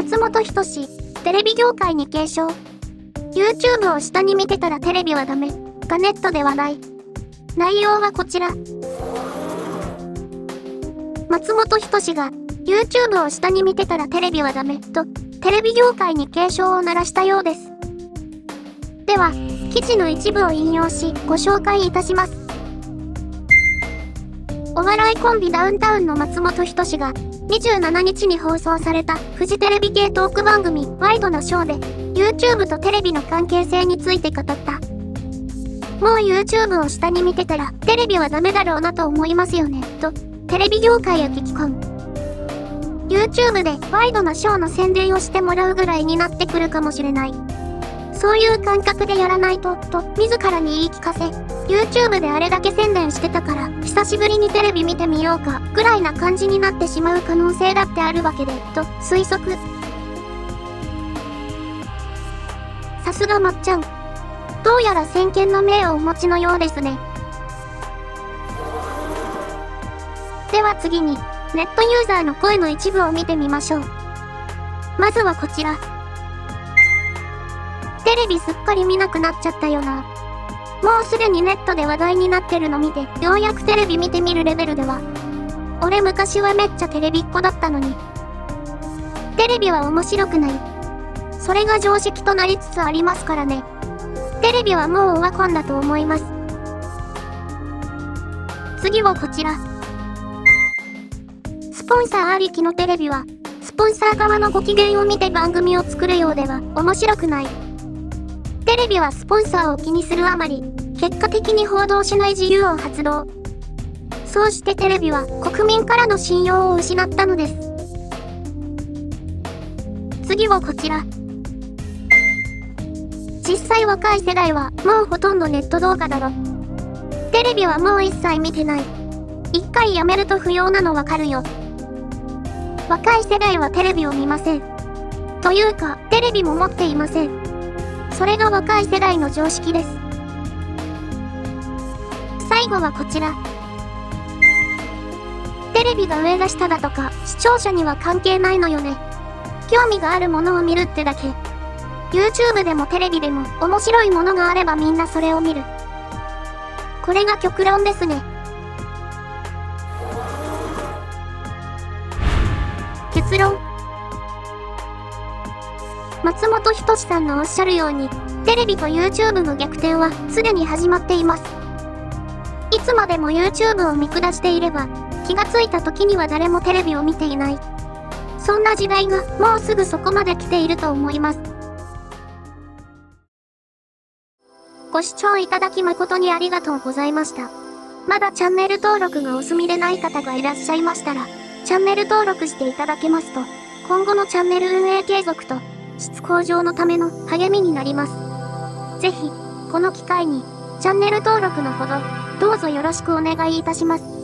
松本人志、テレビ業界に警鐘。YouTube を下に見てたらテレビはダメ、がネットで話題。内容はこちら。松本人志が、YouTube を下に見てたらテレビはダメ、と、テレビ業界に警鐘を鳴らしたようです。では、記事の一部を引用し、ご紹介いたします。お笑いコンビダウンタウンの松本人志が、27日に放送されたフジテレビ系トーク番組ワイドなショーで YouTube とテレビの関係性について語った。もう YouTube を下に見てたらテレビはダメだろうなと思いますよね、とテレビ業界へ聞き込む。YouTube でワイドなショーの宣伝をしてもらうぐらいになってくるかもしれない。そういう感覚でやらないと、と自らに言い聞かせ、YouTube であれだけ宣伝してたから、久しぶりにテレビ見てみようか、ぐらいな感じになってしまう可能性だってあるわけで、と推測。さすがまっちゃん。どうやら先見の明をお持ちのようですね。では次に、ネットユーザーの声の一部を見てみましょう。まずはこちら。テレビすっかり見なくなっちゃったよな。もうすでにネットで話題になってるの見て、ようやくテレビ見てみるレベルでは。俺昔はめっちゃテレビっ子だったのに。テレビは面白くない。それが常識となりつつありますからね。テレビはもうオワコンだと思います。次はこちら。スポンサーありきのテレビは、スポンサー側のご機嫌を見て番組を作るようでは面白くない。テレビはスポンサーを気にするあまり、結果的に報道しない自由を発動。そうしてテレビは国民からの信用を失ったのです。次はこちら。実際若い世代はもうほとんどネット動画だろ。テレビはもう一切見てない。一回やめると不要なのわかるよ。若い世代はテレビを見ません。というか、テレビも持っていません。それが若い世代の常識です。最後はこちら。テレビが上が下だとか、視聴者には関係ないのよね。興味があるものを見るってだけ。YouTube でもテレビでも面白いものがあればみんなそれを見る。これが極論ですね。結論。松本人志さんのおっしゃるように、テレビと YouTube の逆転はすでに始まっています。いつまでも YouTube を見下していれば、気がついた時には誰もテレビを見ていない。そんな時代がもうすぐそこまで来ていると思います。ご視聴いただき誠にありがとうございました。まだチャンネル登録がお済みでない方がいらっしゃいましたら、チャンネル登録していただけますと、今後のチャンネル運営継続と、質向上のための励みになります。ぜひ、この機会に、チャンネル登録のほど、どうぞよろしくお願いいたします。